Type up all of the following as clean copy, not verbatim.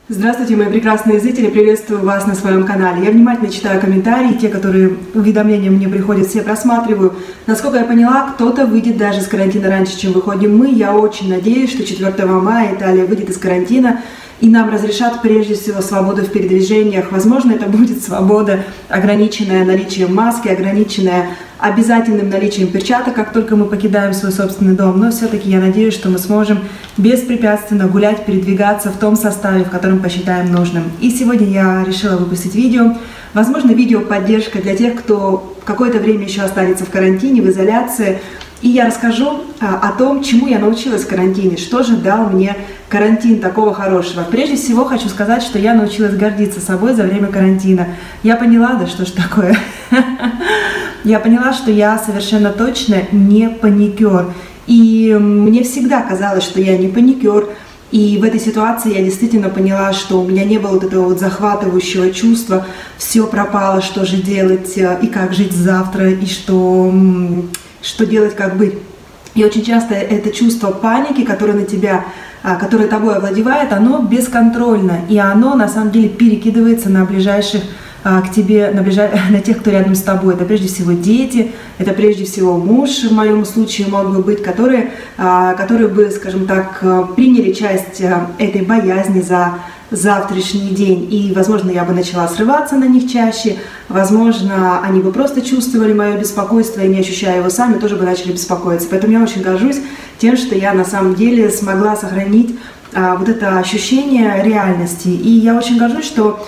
Здравствуйте, мои прекрасные зрители, приветствую вас на своем канале. Я внимательно читаю комментарии, те, которые уведомления мне приходят, все просматриваю. Насколько я поняла, кто-то выйдет даже из карантина раньше, чем выходим мы. Я очень надеюсь, что 4 мая Италия выйдет из карантина и нам разрешат прежде всего свободу в передвижениях. Возможно, это будет свобода, ограниченная наличием маски, ограниченная обязательным наличием перчаток, как только мы покидаем свой собственный дом. Но все-таки я надеюсь, что мы сможем беспрепятственно гулять, передвигаться в том составе, в котором посчитаем нужным. И сегодня я решила выпустить видео. Возможно, видео поддержка для тех, кто какое-то время еще останется в карантине, в изоляции. И я расскажу о том, чему я научилась в карантине, что же дал мне карантин такого хорошего. Прежде всего хочу сказать, что я научилась гордиться собой за время карантина. Я поняла, да что ж такое, я поняла, что я совершенно точно не паникер. И мне всегда казалось, что я не паникер. И в этой ситуации я действительно поняла, что у меня не было вот этого вот захватывающего чувства, все пропало, что же делать, и как жить завтра, и что делать, как быть. И очень часто это чувство паники, которое тобой овладевает, оно бесконтрольно, и оно на самом деле перекидывается на ближайших к тебе, на тех, кто рядом с тобой. Это прежде всего дети, это прежде всего муж, в моем случае мог бы быть, которые бы, скажем так, приняли часть этой боязни за завтрашний день. И, возможно, я бы начала срываться на них чаще, возможно, они бы просто чувствовали мое беспокойство и, не ощущая его сами, тоже бы начали беспокоиться. Поэтому я очень горжусь тем, что я на самом деле смогла сохранить вот это ощущение реальности. И я очень горжусь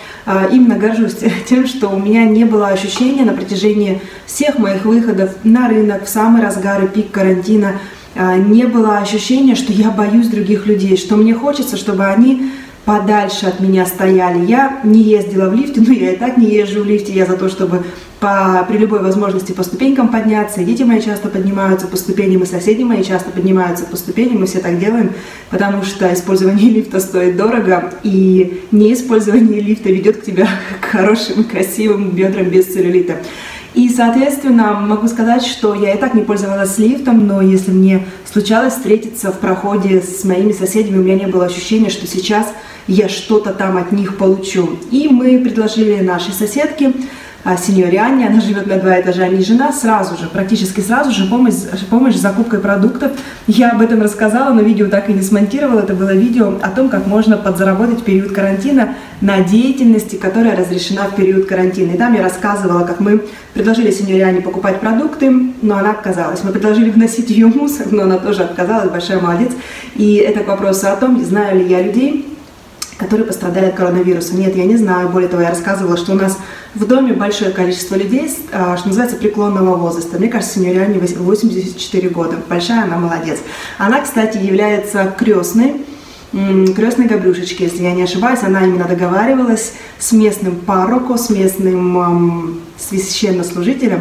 тем, что у меня не было ощущения на протяжении всех моих выходов на рынок в самый разгар и пик карантина, не было ощущения, что я боюсь других людей, что мне хочется, чтобы они подальше от меня стояли. Я не ездила в лифте, но я и так не езжу в лифте. Я за то, чтобы при любой возможности по ступенькам подняться. И дети мои часто поднимаются по ступеням, и соседи мои часто поднимаются по ступеням. Мы все так делаем, потому что использование лифта стоит дорого, и неиспользование лифта ведет к тебе к хорошим, красивым бедрам без целлюлита. И, соответственно, могу сказать, что я и так не пользовалась лифтом, но если мне случалось встретиться в проходе с моими соседями, у меня не было ощущения, что сейчас я что-то там от них получу. И мы предложили нашей соседке, сеньоре Анне, она живет на 2 этажа ниже нас, практически сразу же помощь с закупкой продуктов. Я об этом рассказала, но видео так и не смонтировала. Это было видео о том, как можно подзаработать в период карантина на деятельности, которая разрешена в период карантина. И там я рассказывала, как мы предложили сеньоре Анне покупать продукты, но она отказалась. Мы предложили вносить ее мусор, но она тоже отказалась, большая молодец. И это к вопросу о том, знаю ли я людей, которые пострадали от коронавируса. Нет, я не знаю. Более того, я рассказывала, что у нас в доме большое количество людей, что называется, преклонного возраста. Мне кажется, сеньоре Анне 84 года. Большая она молодец. Она, кстати, является крестной Габрюшечки, если я не ошибаюсь. Она именно договаривалась с местным пароко, с местным священнослужителем,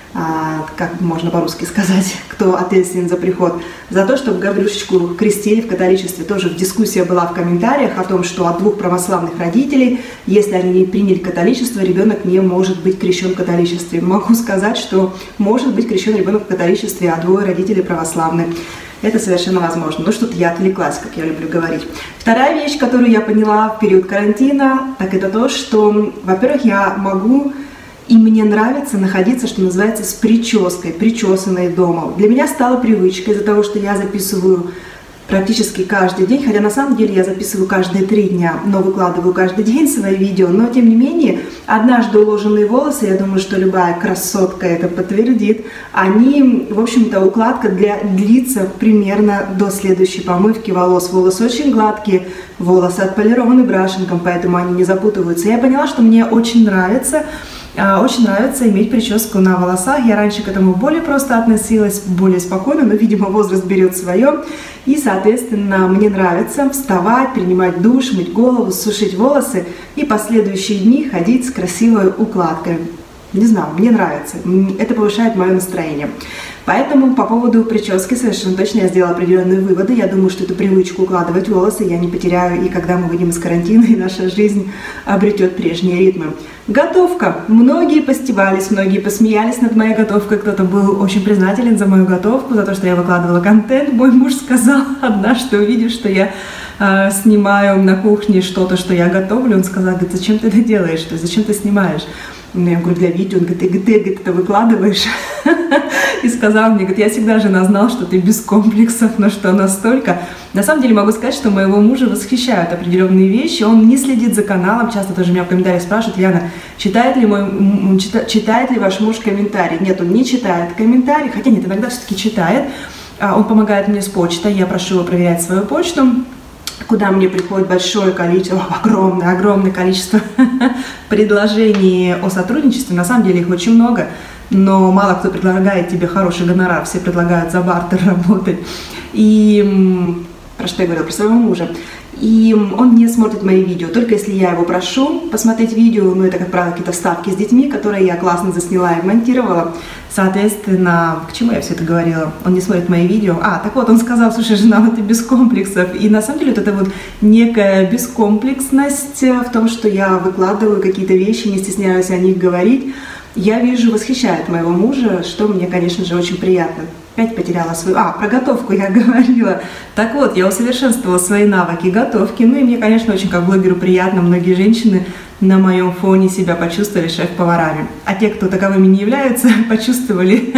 как можно по-русски сказать, кто ответственен за приход, за то, чтобы Габрюшечку крестили в католичестве. Тоже дискуссия была в комментариях о том, что от 2 православных родителей, если они не приняли католичество, ребенок не может быть крещен в католичестве. Могу сказать, что может быть крещен ребенок в католичестве, а 2 родителей православные. Это совершенно возможно. Но что-то я отвлеклась, как я люблю говорить. Вторая вещь, которую я поняла в период карантина, так это то, что, во-первых, я могу и мне нравится находиться, что называется, с прической, причесанной дома. Для меня стало привычкой из-за того, что я записываю практически каждый день, хотя на самом деле я записываю каждые 3 дня, но выкладываю каждый день свои видео. Но тем не менее, однажды уложенные волосы, я думаю, что любая красотка это подтвердит, они, в общем-то, укладка длится примерно до следующей помывки волос. Волосы очень гладкие, волосы отполированы брашинком, поэтому они не запутываются. Я поняла, что мне очень нравится иметь прическу на волосах. Я раньше к этому более просто относилась, более спокойно, но, видимо, возраст берет свое. И, соответственно, мне нравится вставать, принимать душ, мыть голову, сушить волосы и последующие дни ходить с красивой укладкой. Не знаю, мне нравится. Это повышает мое настроение. Поэтому по поводу прически совершенно точно я сделала определенные выводы. Я думаю, что эту привычку укладывать волосы я не потеряю, и когда мы выйдем из карантина, и наша жизнь обретет прежние ритмы. Готовка. Многие постебались, многие посмеялись над моей готовкой. Кто-то был очень признателен за мою готовку, за то, что я выкладывала контент. Мой муж сказал однажды, увидев, что я снимаю на кухне что-то, что я готовлю. Он сказал, говорит, зачем ты это делаешь, зачем ты снимаешь? Я говорю, для видео. Он говорит, ты это выкладываешь? И сказал мне, говорит, я всегда, жена, знал, что ты без комплексов, но что настолько. На самом деле могу сказать, что моего мужа восхищают определенные вещи. Он не следит за каналом. Часто тоже меня в комментариях спрашивают, Яна, читает ли ваш муж комментарий? Нет, он не читает комментарий, хотя нет, иногда все-таки читает. Он помогает мне с почтой, я прошу его проверять свою почту, куда мне приходит большое количество, огромное количество предложений о сотрудничестве. На самом деле их очень много, но мало кто предлагает тебе хороший гонорар, все предлагают за бартер работать. И про что я говорила? Про своего мужа. И он не смотрит мои видео, только если я его прошу посмотреть видео, это, как правило, какие-то вставки с детьми, которые я классно засняла и монтировала. Соответственно, к чему я все это говорила? Он не смотрит мои видео. Так вот, он сказал, слушай, жена, ты без комплексов. И на самом деле это вот некая бескомплексность в том, что я выкладываю какие-то вещи, не стесняюсь о них говорить. Я вижу, восхищает моего мужа, что мне, конечно же, очень приятно. Опять потеряла свою... про готовку я говорила. Так вот, я усовершенствовала свои навыки готовки. И мне, конечно, очень как блогеру приятно. Многие женщины на моем фоне себя почувствовали шеф-поварами. А те, кто таковыми не являются, почувствовали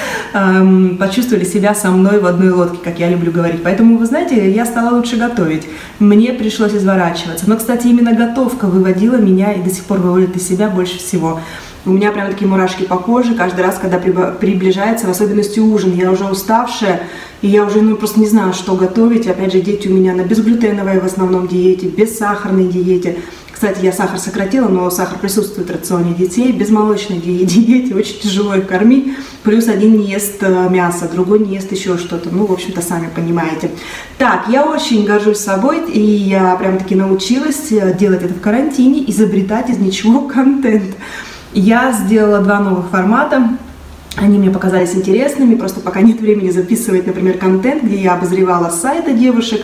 себя со мной в одной лодке, как я люблю говорить. Поэтому, вы знаете, я стала лучше готовить. Мне пришлось изворачиваться. Но, кстати, именно готовка выводила меня и до сих пор выводит из себя больше всего. У меня прям такие мурашки по коже каждый раз, когда приближается, в особенности ужин. Я уже уставшая, и я уже просто не знаю, что готовить. Опять же, дети у меня на безглютеновой в основном диете, бессахарной диете. Кстати, я сахар сократила, но сахар присутствует в рационе детей. Безмолочной диете очень тяжело их кормить. Плюс один не ест мясо, другой не ест еще что-то. В общем-то, сами понимаете. Так, я очень горжусь собой, и я прям-таки научилась делать это в карантине, изобретать из ничего контент. Я сделала 2 новых формата, они мне показались интересными, просто пока нет времени записывать, например, контент, где я обозревала сайты девушек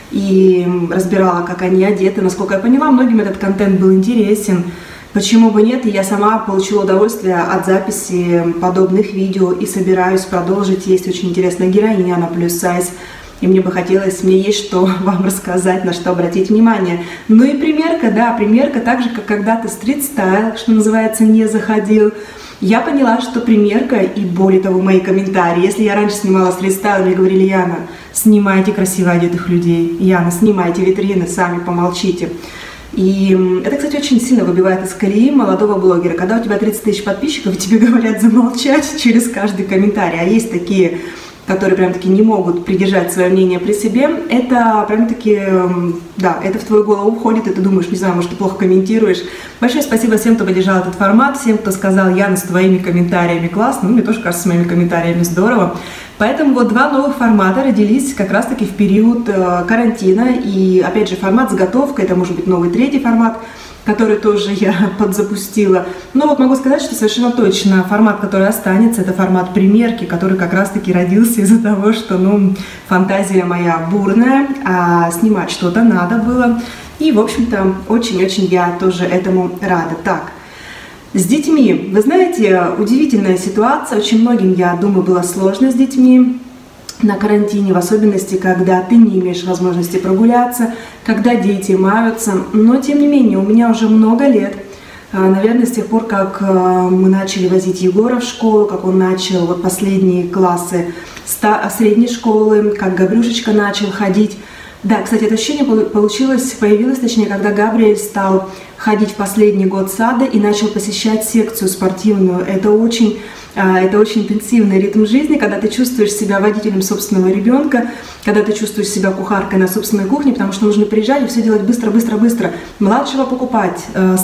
и разбирала, как они одеты. Насколько я поняла, многим этот контент был интересен, почему бы нет, и я сама получила удовольствие от записи подобных видео и собираюсь продолжить. Есть очень интересная героиня, она плюс сайз. И мне есть что вам рассказать, на что обратить внимание. И примерка, примерка, так же, как когда-то стрит-стайл, что называется, не заходил. Я поняла, что примерка, и более того, мои комментарии, если я раньше снимала стрит-стайл, мне говорили, Яна, снимайте красиво одетых людей, Яна, снимайте витрины, сами помолчите. И это, кстати, очень сильно выбивает из колеи молодого блогера. Когда у тебя 30 тысяч подписчиков, и тебе говорят замолчать через каждый комментарий, а есть такие, которые прям-таки не могут придержать свое мнение при себе, это прям-таки, это в твою голову входит, и ты думаешь, не знаю, может, ты плохо комментируешь. Большое спасибо всем, кто поддержал этот формат, всем, кто сказал, Яна, с твоими комментариями классно, мне тоже кажется, с моими комментариями здорово. Поэтому вот 2 новых формата родились как раз-таки в период карантина, и опять же формат с готовкой, это может быть новый 3-й формат, который тоже я подзапустила. Но вот могу сказать, что совершенно точно формат, который останется, это формат примерки, который как раз-таки родился из-за того, что, фантазия моя бурная, а снимать что-то надо было. И, в общем-то, очень-очень я тоже этому рада. Так, с детьми. Вы знаете, удивительная ситуация. Очень многим, я думаю, было сложно с детьми на карантине, в особенности, когда ты не имеешь возможности прогуляться, когда дети маются. Но, тем не менее, у меня уже много лет, наверное, с тех пор, как мы начали возить Егора в школу, как он начал последние классы средней школы, как Габрюшечка начал ходить. Да, кстати, это ощущение появилось, когда Габриэль стал ходить в последний год сада и начал посещать секцию спортивную. Это очень интенсивный ритм жизни, когда ты чувствуешь себя водителем собственного ребенка, когда ты чувствуешь себя кухаркой на собственной кухне, потому что нужно приезжать и все делать быстро. Младшего покупать,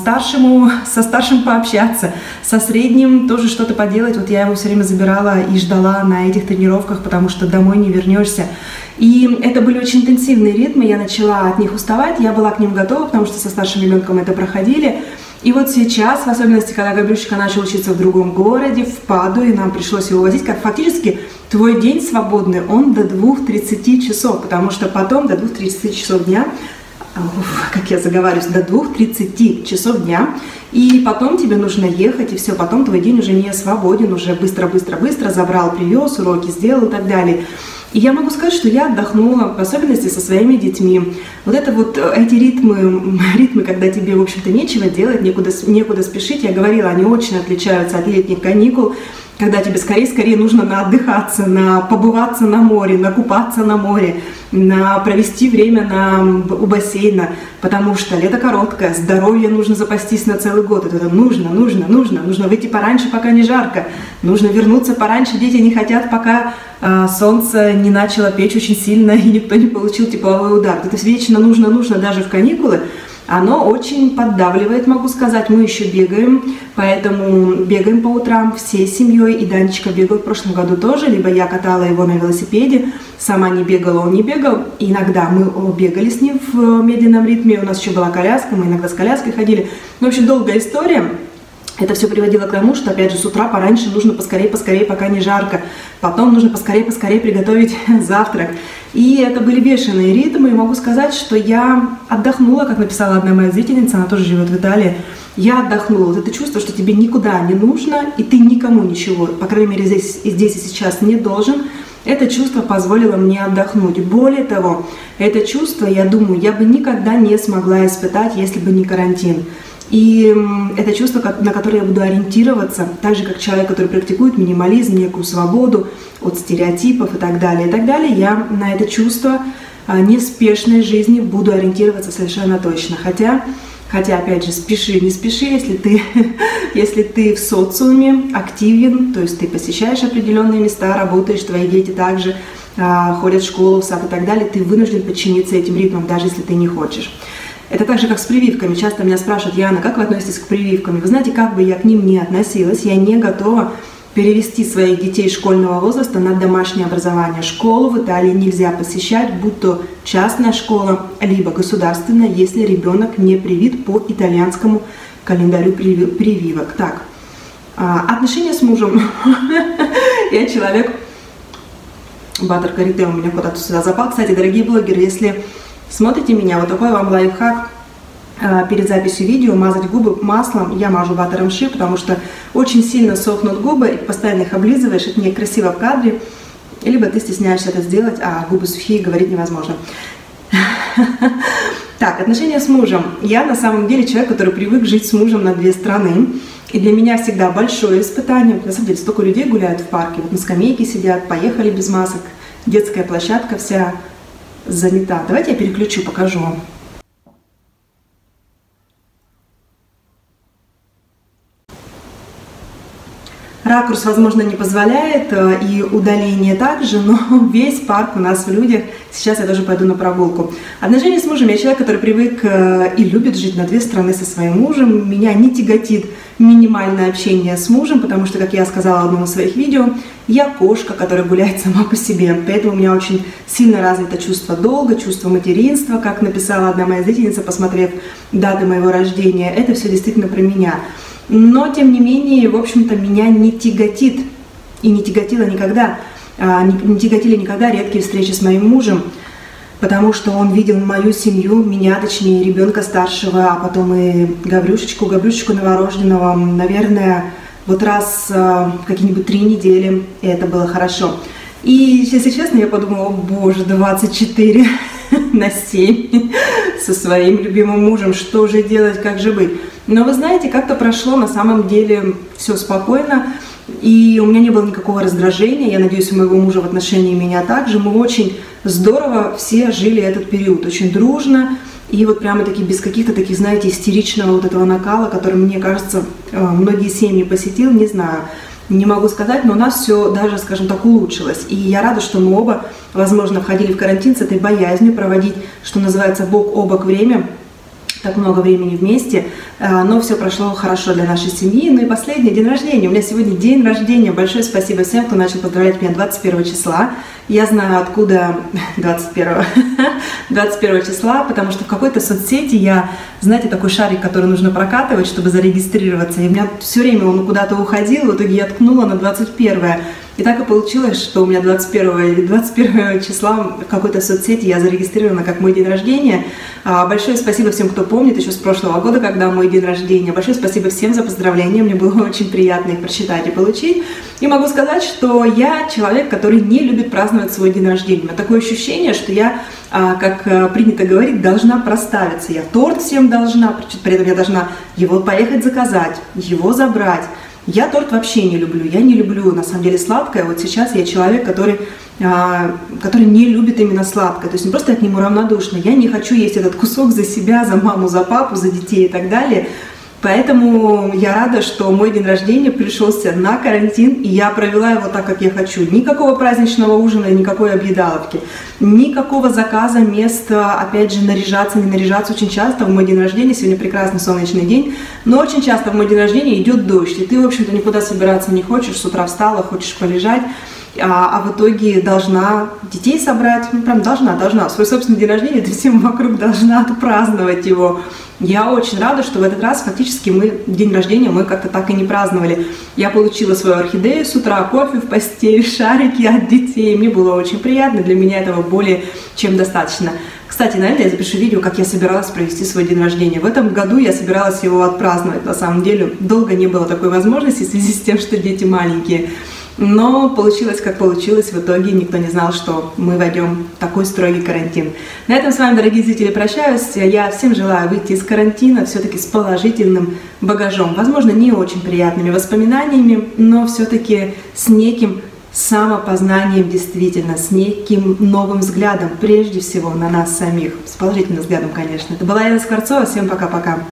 со старшим пообщаться, со средним тоже что-то поделать. Вот я его все время забирала и ждала на этих тренировках, потому что домой не вернешься. И это были очень интенсивные ритмы, я начала от них уставать, я была к ним готова, потому что со старшим ребенком это проходили. И вот сейчас, в особенности, когда Габрюшечка начал учиться в другом городе, в Паду, и нам пришлось его возить, как фактически твой день свободный, он до 2-30 часов, потому что потом до 2-30 часов дня, как я заговариваюсь, до 2-30 часов дня, и потом тебе нужно ехать, и все, потом твой день уже не свободен, уже быстро забрал, привез, уроки сделал и так далее. И я могу сказать, что я отдохнула, в особенности со своими детьми. Вот это вот эти ритмы, когда тебе, в общем-то, нечего делать, некуда спешить. Я говорила, они очень отличаются от летних каникул, когда тебе скорее нужно наотдыхаться, побываться на море, накупаться на море, провести время у бассейна, потому что лето короткое, здоровье нужно запастись на целый год. Это нужно выйти пораньше, пока не жарко, нужно вернуться пораньше, дети не хотят, пока солнце не начало печь очень сильно и никто не получил тепловой удар. Это вечно нужно даже в каникулы. Оно очень поддавливает, могу сказать. Мы еще бегаем, поэтому бегаем по утрам всей семьей. И Данечка бегал в прошлом году тоже, либо я катала его на велосипеде, сама не бегала, он не бегал. И иногда мы бегали с ним в медленном ритме, у нас еще была коляска, мы иногда с коляской ходили. В общем, долгая история. Это все приводило к тому, что, опять же, с утра пораньше нужно поскорее, пока не жарко. Потом нужно поскорее приготовить завтрак. И это были бешеные ритмы. И могу сказать, что я отдохнула, как написала одна моя зрительница, она тоже живет в Италии. Я отдохнула. Вот это чувство, что тебе никуда не нужно, и ты никому ничего, по крайней мере, здесь и сейчас не должен. Это чувство позволило мне отдохнуть. Более того, это чувство, я думаю, я бы никогда не смогла испытать, если бы не карантин. И это чувство, на которое я буду ориентироваться, так же, как человек, который практикует минимализм, некую свободу от стереотипов и так далее, я на это чувство неспешной жизни буду ориентироваться совершенно точно. Хотя, опять же, спеши, не спеши, если ты в социуме активен, то есть ты посещаешь определенные места, работаешь, твои дети также ходят в школу, в сад и так далее, ты вынужден подчиниться этим ритмам, даже если ты не хочешь. Это так же, как с прививками. Часто меня спрашивают: Яна, как вы относитесь к прививкам? Вы знаете, как бы я к ним ни относилась, я не готова перевести своих детей школьного возраста на домашнее образование. Школу в Италии нельзя посещать, будь то частная школа, либо государственная, если ребенок не привит по итальянскому календарю прививок. Так, отношения с мужем. Я человек... Баттер карите у меня куда-то сюда запал. Кстати, дорогие блогеры, если смотрите меня, вот такой вам лайфхак. Перед записью видео мазать губы маслом. Я мажу баттером ши, потому что очень сильно сохнут губы, и постоянно их облизываешь, это некрасиво в кадре. Либо ты стесняешься это сделать, а губы сухие, говорить невозможно. Так, отношения с мужем. Я на самом деле человек, который привык жить с мужем на две страны. И для меня всегда большое испытание. На самом деле, столько людей гуляют в парке, вот на скамейке сидят, поехали без масок. Детская площадка вся занята. Давайте я переключу, покажу вам. Ракурс, возможно, не позволяет, и удаление также, но весь парк у нас в людях. Сейчас я тоже пойду на прогулку. Отношения с мужем. Я человек, который привык и любит жить на две страны со своим мужем. Меня не тяготит минимальное общение с мужем, потому что, как я сказала в одном из своих видео, я кошка, которая гуляет сама по себе. Поэтому у меня очень сильно развито чувство долга, чувство материнства, как написала одна моя зрительница, посмотрев даты моего рождения. Это все действительно про меня. Но, тем не менее, в общем-то, меня не тяготит и не тяготило никогда, не тяготили никогда редкие встречи с моим мужем, потому что он видел мою семью, меня, точнее, ребенка старшего, а потом и Гаврюшечку новорожденного, наверное, вот раз в какие-нибудь 3 недели, и это было хорошо. И, если честно, я подумала: о боже, 24 на 7 со своим любимым мужем, что же делать, как же быть? Но вы знаете, как-то прошло на самом деле все спокойно, и у меня не было никакого раздражения. Я надеюсь, у моего мужа в отношении меня также. Мы очень здорово все жили этот период, очень дружно, и вот прямо-таки без каких-то таких, знаете, истеричного вот этого накала, который, мне кажется, многие семьи посетил, не знаю. Не могу сказать, но у нас все даже, скажем так, улучшилось. И я рада, что мы оба, возможно, входили в карантин с этой боязнью проводить, что называется, бок о бок время, так много времени вместе, но все прошло хорошо для нашей семьи. Ну и последний день рождения. У меня сегодня день рождения. Большое спасибо всем, кто начал поздравлять меня 21 числа. Я знаю, откуда 21 числа, потому что в какой-то соцсети я, знаете, такой шарик, который нужно прокатывать, чтобы зарегистрироваться, и у меня все время он куда-то уходил, в итоге я ткнула на 21. И так и получилось, что у меня 21 числа в какой-то соцсети я зарегистрирована как мой день рождения. Большое спасибо всем, кто помнит еще с прошлого года, когда мой день рождения. Большое спасибо всем за поздравления, мне было очень приятно их прочитать и получить. И могу сказать, что я человек, который не любит праздновать свой день рождения. У меня такое ощущение, что я, как принято говорить, должна проставиться. Я торт всем должна, при этом я должна его поехать заказать, его забрать. Я торт вообще не люблю, я не люблю на самом деле сладкое. Вот сейчас я человек, который не любит именно сладкое, то есть не просто я к нему равнодушна, я не хочу есть этот кусок за себя, за маму, за папу, за детей и так далее. Поэтому я рада, что мой день рождения пришелся на карантин, и я провела его так, как я хочу. Никакого праздничного ужина, никакой объедаловки, никакого заказа места, опять же, наряжаться, не наряжаться. Очень часто в мой день рождения, сегодня прекрасный солнечный день, но очень часто в мой день рождения идет дождь, и ты, в общем-то, никуда собираться не хочешь, с утра встала, хочешь полежать, а в итоге должна детей собрать, ну прям должна, свой собственный день рождения, ты всем вокруг должна отпраздновать его. Я очень рада, что в этот раз фактически день рождения мы как-то так и не праздновали. Я получила свою орхидею с утра, кофе в постель, шарики от детей, мне было очень приятно, для меня этого более чем достаточно. Кстати, на это я запишу видео, как я собиралась провести свой день рождения. В этом году я собиралась его отпраздновать, на самом деле долго не было такой возможности в связи с тем, что дети маленькие. Но получилось, как получилось. В итоге никто не знал, что мы войдем в такой строгий карантин. На этом с вами, дорогие зрители, прощаюсь. Я всем желаю выйти из карантина все-таки с положительным багажом. Возможно, не очень приятными воспоминаниями, но все-таки с неким самопознанием, действительно, с неким новым взглядом, прежде всего, на нас самих. С положительным взглядом, конечно. Это была Елена Скворцова. Всем пока-пока.